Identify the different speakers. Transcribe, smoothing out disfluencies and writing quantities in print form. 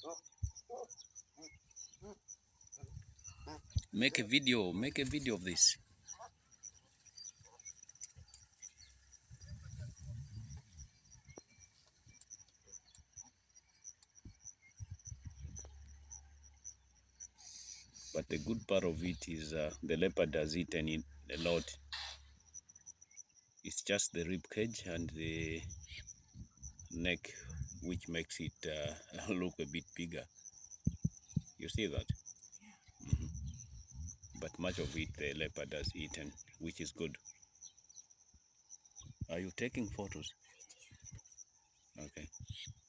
Speaker 1: Make a video of this. But the good part of it is the leopard has eaten it a lot. It's just the rib cage and the neck which makes it look a bit bigger. You see that? But much of it the leopard has eaten, which is good. Are you taking photos? Okay.